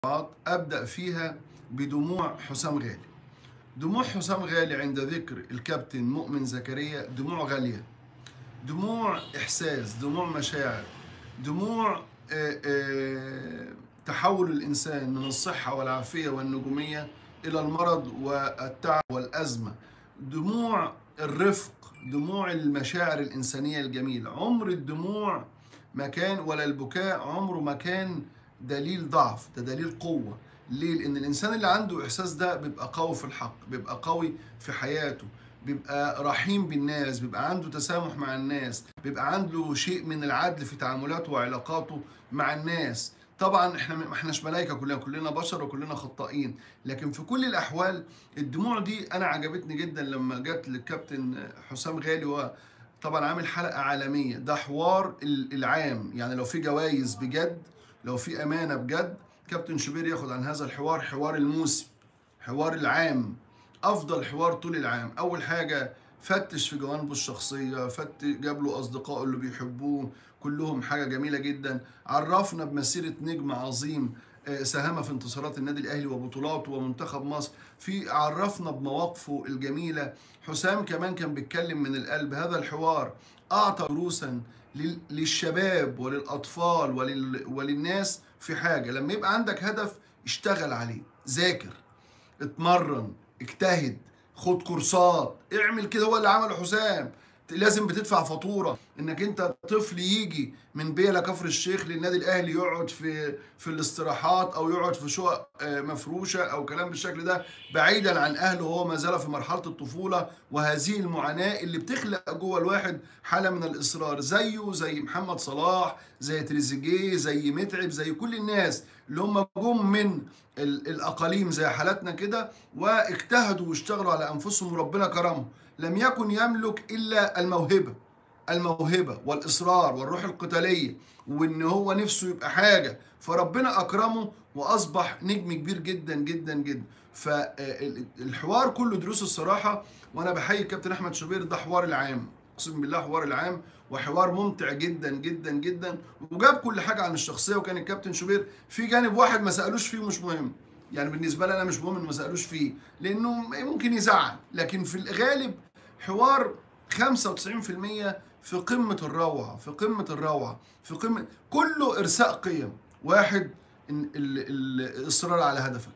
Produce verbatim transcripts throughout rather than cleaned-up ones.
أبدأ فيها بدموع حسام غالي. دموع حسام غالي عند ذكر الكابتن مؤمن زكريا دموع غالية، دموع إحساس، دموع مشاعر، دموع آه، آه، تحول الإنسان من الصحة والعافية والنجومية إلى المرض والتعب والأزمة، دموع الرفق، دموع المشاعر الإنسانية الجميلة. عمر الدموع ما كان ولا البكاء عمره ما كان دليل ضعف، ده دليل قوة. ليه؟ لأن الإنسان اللي عنده إحساس ده بيبقى قوي في الحق، بيبقى قوي في حياته، بيبقى رحيم بالناس، بيبقى عنده تسامح مع الناس، بيبقى عنده شيء من العدل في تعاملاته وعلاقاته مع الناس. طبعا احنا ما احناش ملائكه، كلنا كلنا بشر وكلنا خطائين، لكن في كل الاحوال الدموع دي انا عجبتني جدا لما جت للكابتن حسام غالي. و طبعا عامل حلقه عالميه، ده حوار العام، يعني لو في جوائز بجد، لو في امانه بجد، كابتن شوبير ياخد عن هذا الحوار، حوار الموسم، حوار العام، افضل حوار طول العام. اول حاجه فتش في جوانبه الشخصيه، فت جاب له اصدقائه اللي بيحبوه كلهم، حاجه جميله جدا. عرفنا بمسيره نجم عظيم ساهم في انتصارات النادي الاهلي وبطولاته ومنتخب مصر، في عرفنا بمواقفه الجميله. حسام كمان كان بيتكلم من القلب. هذا الحوار اعطى دروسا للشباب وللاطفال ولل... وللناس في حاجه. لما يبقى عندك هدف اشتغل عليه، ذاكر، اتمرن، اجتهد، خد كورسات، اعمل كده. هو اللي عمله حسام. لازم بتدفع فاتوره انك انت طفل يجي من بيلا كفر الشيخ للنادي الاهلي، يقعد في في الاستراحات او يقعد في شقق مفروشه او كلام بالشكل ده بعيدا عن اهله، وهو ما زال في مرحله الطفوله. وهذه المعاناه اللي بتخلق جوه الواحد حاله من الاصرار، زيه زي محمد صلاح، زي تريزيجيه، زي متعب، زي كل الناس اللي هم جم من الاقاليم زي حالتنا كده واجتهدوا واشتغلوا على انفسهم وربنا كرمهم. لم يكن يملك الا الموهبه، الموهبه والاصرار والروح القتاليه، وان هو نفسه يبقى حاجه، فربنا اكرمه واصبح نجم كبير جدا جدا جدا. فالحوار كله دروس الصراحه، وانا بحيي الكابتن احمد شوبير. ده حوار العام، اقسم بالله حوار العام، وحوار ممتع جدا جدا جدا، وجاب كل حاجه عن الشخصيه. وكان الكابتن شوبير في جانب واحد ما سالوش فيه ومش مهم، يعني بالنسبه لي انا مش مهم ان ما سالوش فيه لانه ممكن يزعل، لكن في الغالب حوار خمسة وتسعين بالمية في قمه الروعه، في قمه الروعه، في قمه، كله ارساء قيم. واحد، الاصرار على هدفك.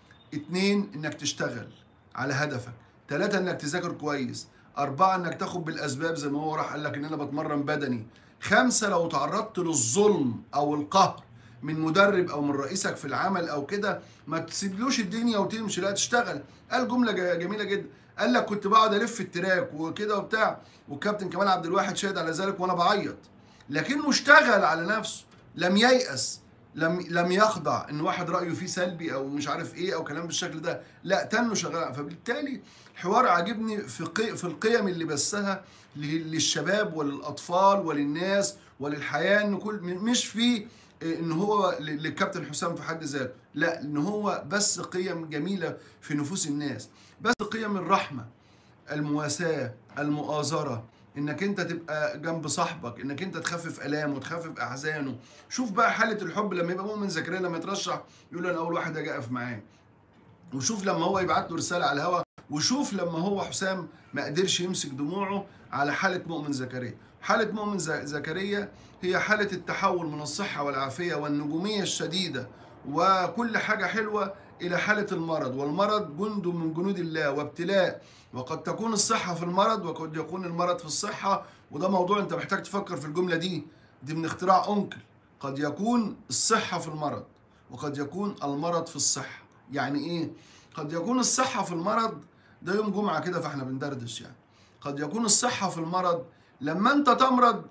اتنين، انك تشتغل على هدفك. تلاتة، انك تذاكر كويس. أربعة، انك تاخد بالأسباب زي ما هو راح قال لك ان انا بتمرن بدني. خمسة، لو تعرضت للظلم او القهر من مدرب او من رئيسك في العمل او كده، ما تسيبلوش الدنيا وتمشي، لا تشتغل. قال جملة جميلة جدا، قال لك كنت بقعد الف التراك وكده وبتاع، والكابتن كمال عبد الواحد شاهد على ذلك وانا بعيط، لكنه اشتغل على نفسه، لم ييأس، لم لم يخضع ان واحد رايه فيه سلبي او مش عارف ايه او كلام بالشكل ده، لا تنه شغال. فبالتالي حوار عاجبني في قي في القيم اللي بثها للشباب وللاطفال وللناس وللحياه، ان كل مش في ان هو للكابتن حسام في حد ذاته، لا، ان هو بس قيم جميله في نفوس الناس، بس قيم الرحمه، المواساة، المؤازرة، انك انت تبقى جنب صاحبك، انك انت تخفف الامه وتخفف احزانه. شوف بقى حالة الحب لما يبقى مؤمن زكريا لما يترشح يقول انا اول واحد اجي اقف معاه، وشوف لما هو يبعت له رسالة على الهوا، وشوف لما هو حسام ما قدرش يمسك دموعه على حالة مؤمن زكريا. حالة مؤمن زكريا هي حالة التحول من الصحة والعافية والنجومية الشديدة وكل حاجة حلوة إلى حالة المرض، والمرض جند من جنود الله وابتلاء، وقد تكون الصحة في المرض وقد يكون المرض في الصحة. وده موضوع أنت محتاج تفكر في الجملة دي، دي من اختراع أنكل. قد يكون الصحة في المرض وقد يكون المرض في الصحة. يعني إيه؟ قد يكون الصحة في المرض، ده يوم جمعة كده فاحنا بندردش يعني. قد يكون الصحة في المرض لما أنت تمرض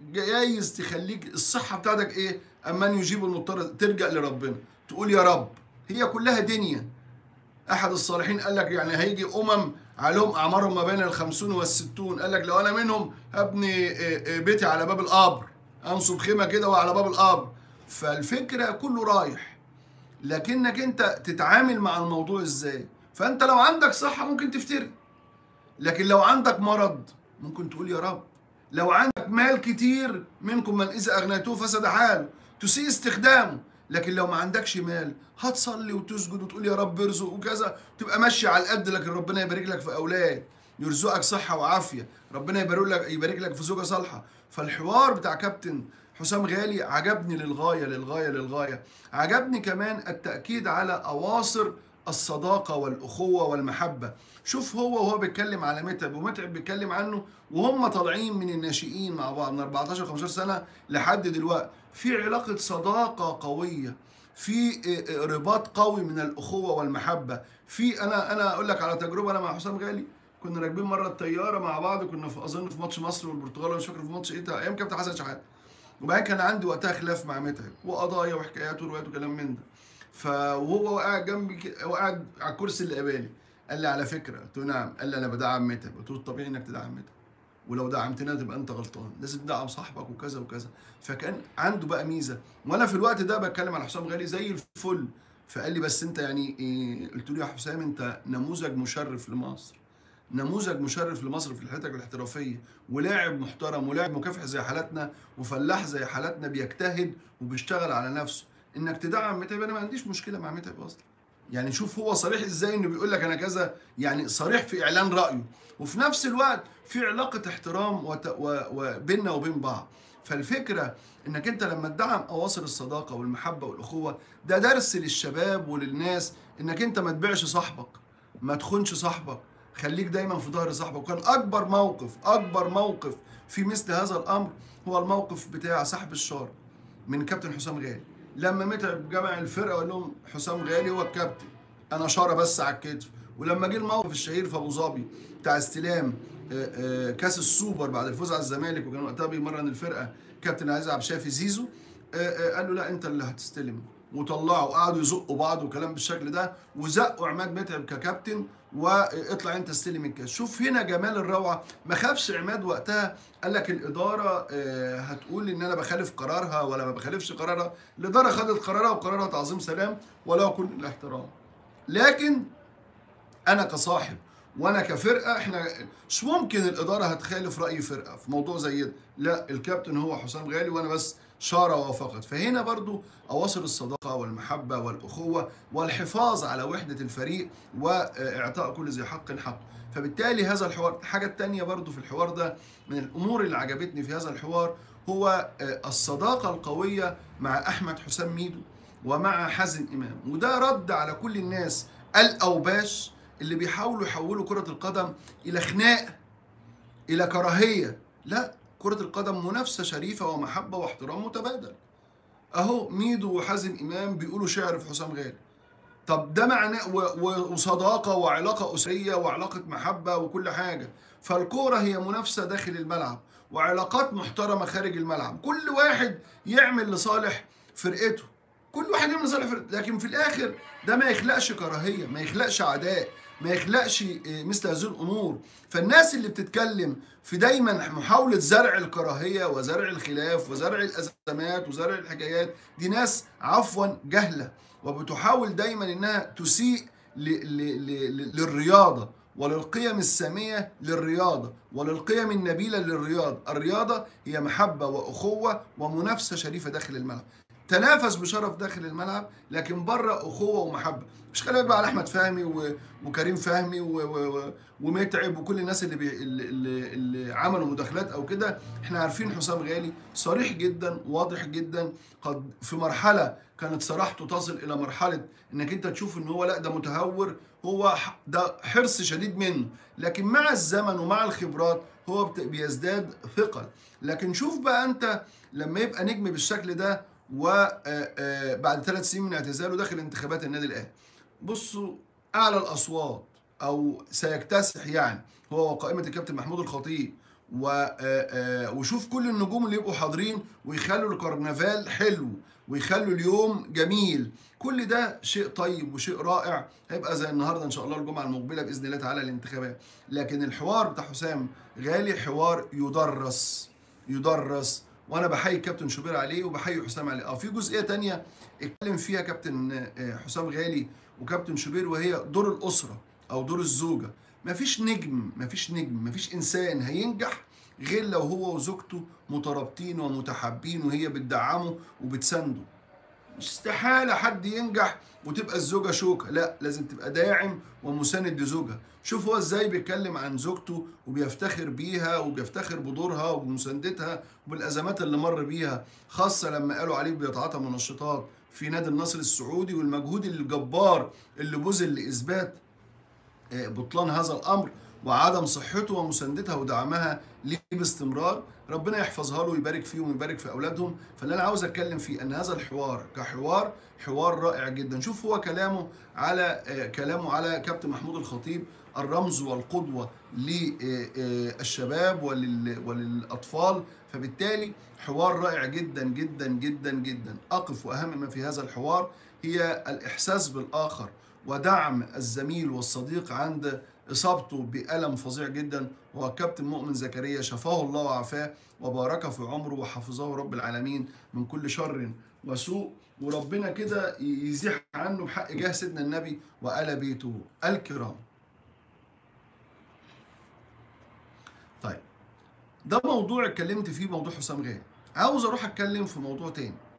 جايز تخليك الصحة بتاعتك إيه؟ أمن يجيب المضطر، تلجأ لربنا، تقول يا رب. هي كلها دنيا. أحد الصالحين قال لك يعني هيجي أمم عليهم أعمارهم ما بين الخمسون والستون، قال لك لو أنا منهم هبني بيتي على باب القبر، أنصب خيمة كده وعلى باب القبر. فالفكرة كله رايح، لكنك أنت تتعامل مع الموضوع إزاي. فأنت لو عندك صحة ممكن تفتري، لكن لو عندك مرض ممكن تقول يا رب. لو عندك مال كتير، منكم من إذا أغنيته فسد حاله، تسيء استخدامه، لكن لو ما عندكش مال هتصلي وتسجد وتقول يا رب ارزق وكذا، تبقى ماشي على القد، لكن ربنا يبارك لك في اولاد، يرزقك صحه وعافيه، ربنا يبارك لك يبارك لك في زوجه صالحه. فالحوار بتاع كابتن حسام غالي عجبني للغايه للغايه للغايه. عجبني كمان التاكيد على اواصر الصداقه والاخوه والمحبه. شوف هو وهو بيتكلم على متعب، ومتعب بيتكلم عنه وهم طالعين من الناشئين مع بعض من أربعتاشر خمستاشر سنه لحد دلوقتي، في علاقه صداقه قويه، في رباط قوي من الاخوه والمحبه. في انا انا اقول لك على تجربه انا مع حسام غالي. كنا راكبين مره الطياره مع بعض، كنا في اظن في ماتش مصر والبرتغال، مش فاكر في ماتش ايه، ايام كابتن حسن شحاته. وبعدين كان عندي وقتها خلاف مع متعب وقضايا وحكايات وروايات وكلام من ده. فهو قاعد جنبي كده، هو قاعد على الكرسي اللي قبالي، قال لي على فكره، قلت له نعم، قال لي انا بدعم متعب. قلت له الطبيعي انك تدعم متعب، ولو دعمتنا تبقى انت غلطان، لازم تدعم صاحبك وكذا وكذا. فكان عنده بقى ميزه، وانا في الوقت ده بتكلم على حسام غالي زي الفل. فقال لي بس انت يعني إيه؟ قلت له يا حسام انت نموذج مشرف لمصر، نموذج مشرف لمصر في الحته الاحترافيه، ولاعب محترم ولاعب مكافح زي حالاتنا وفلاح زي حالاتنا بيجتهد وبيشتغل على نفسه. انك تدعم متعب انا ما عنديش مشكله مع متعب اصلا. يعني شوف هو صريح ازاي انه بيقول لك انا كذا، يعني صريح في اعلان رايه، وفي نفس الوقت في علاقه احترام وت... و... وبيننا وبين بعض. فالفكره انك انت لما تدعم اواصر الصداقه والمحبه والاخوه، ده درس للشباب وللناس، انك انت ما تبيعش صاحبك، ما تخونش صاحبك، خليك دايما في ظهر صاحبك. وكان اكبر موقف اكبر موقف في مثل هذا الامر هو الموقف بتاع سحب الشارة من كابتن حسام غالي، لما متعب جمع الفرقه وقال لهم حسام غالي هو الكابتن، انا شاره بس على الكتف. ولما جه الموقف الشهير في ابو ظبي بتاع استلام كاس السوبر بعد الفوز على الزمالك، وكان وقتها بيمرن الفرقه كابتن عايز عبد الشافي زيزو، قال له لا انت اللي هتستلم، وطلعوا وقعدوا يزقوا بعض وكلام بالشكل ده، وزقوا عماد متعب ككابتن واطلع انت استلم الكاس. شوف هنا جمال الروعه، ما خافش عماد وقتها، قال لك الاداره هتقول ان انا بخالف قرارها ولا ما بخالفش قرارها. الاداره خدت قرارها وقرارها تعظيم سلام ولا كل الاحترام. لكن انا كصاحب وانا كفرقه، احنا مش ممكن الاداره هتخالف راي فرقه في موضوع زي ده، لا الكابتن هو حسام غالي وانا بس شاره وفقط. فهنا برضو اواصر الصداقه والمحبه والاخوه والحفاظ على وحده الفريق واعطاء كل ذي حق حقه. فبالتالي هذا الحوار. الحاجه الثانيه برضو في الحوار ده من الامور اللي عجبتني في هذا الحوار هو الصداقه القويه مع احمد حسام ميدو ومع حازم امام، وده رد على كل الناس الاوباش اللي بيحاولوا يحولوا كرة القدم إلى خناق، إلى كراهية. لا، كرة القدم منافسة شريفة ومحبة واحترام متبادل. أهو ميدو وحازم إمام بيقولوا شعر في حسام غالي، طب ده معناه وصداقة وعلاقة أسرية وعلاقة محبة وكل حاجة. فالكورة هي منافسة داخل الملعب وعلاقات محترمة خارج الملعب، كل واحد يعمل لصالح فرقته، كل واحد يعمل لصالح فرقته، لكن في الآخر ده ما يخلقش كراهية، ما يخلقش عداء، ما يخلقش مثل هذه الامور. فالناس اللي بتتكلم في دايما محاوله زرع الكراهيه وزرع الخلاف وزرع الازمات وزرع الحكايات، دي ناس عفوا جهله، وبتحاول دايما انها تسيء للرياضه وللقيم الساميه للرياضه وللقيم النبيله للرياضه. الرياضه هي محبه واخوه ومنافسه شريفه داخل الملعب، تنافس بشرف داخل الملعب، لكن بره اخوه ومحبه. مش خلي بالك بقى على احمد فهمي و... وكريم فهمي و... و... ومتعب وكل الناس اللي, بي... اللي اللي عملوا مداخلات او كده. احنا عارفين حسام غالي صريح جدا واضح جدا، قد في مرحله كانت صراحته تصل الى مرحله انك انت تشوف ان هو لا ده متهور، هو ده حرص شديد منه، لكن مع الزمن ومع الخبرات هو بيزداد ثقل. لكن شوف بقى انت لما يبقى نجم بالشكل ده وبعد ثلاث سنين من اعتزاله داخل انتخابات النادي الاهلي، بصوا اعلى الاصوات او سيكتسح يعني هو وقائمه الكابتن محمود الخطيب، وشوف كل النجوم اللي يبقوا حاضرين ويخلوا الكرنفال حلو ويخلوا اليوم جميل. كل ده شيء طيب وشيء رائع، هيبقى زي النهارده ان شاء الله الجمعه المقبله باذن الله تعالى الانتخابات. لكن الحوار بتاع حسام غالي حوار يدرس يدرس وانا بحيي كابتن شوبير عليه وبحيي حسام عليه. اه في جزئيه تانية اتكلم فيها كابتن حسام غالي وكابتن شوبير، وهي دور الاسره او دور الزوجه. مفيش نجم مفيش نجم مفيش انسان هينجح غير لو هو وزوجته مترابطين ومتحابين وهي بتدعمه وبتسنده. مش استحالة حد ينجح وتبقى الزوجة شوكة، لا، لازم تبقى داعم ومساند لزوجها. شوف هو ازاي بيتكلم عن زوجته وبيفتخر بيها وبيفتخر بدورها وبمساندتها وبالأزمات اللي مر بيها، خاصة لما قالوا عليه بيتعاطى منشطات في نادي النصر السعودي، والمجهود الجبار اللي بذل لإثبات بطلان هذا الامر وعدم صحته ومساندتها ودعمها ليه باستمرار. ربنا يحفظها له ويبارك فيهم ويبارك في اولادهم. فاللي انا عاوز اتكلم فيه ان هذا الحوار كحوار حوار رائع جدا. شوف هو كلامه على كلامه على كابتن محمود الخطيب، الرمز والقدوه للشباب وللاطفال. فبالتالي حوار رائع جدا جدا جدا جدا. اقف واهم ما في هذا الحوار هي الاحساس بالاخر ودعم الزميل والصديق عند إصابته بألم فظيع جدا. هو الكابتن مؤمن زكريا، شفاه الله وعافاه وبارك في عمره وحفظه رب العالمين من كل شر وسوء، وربنا كده يزيح عنه بحق جاه سيدنا النبي وآل بيته الكرام. طيب، ده موضوع اتكلمت فيه، موضوع حسام غالي. عاوز اروح اتكلم في موضوع تاني.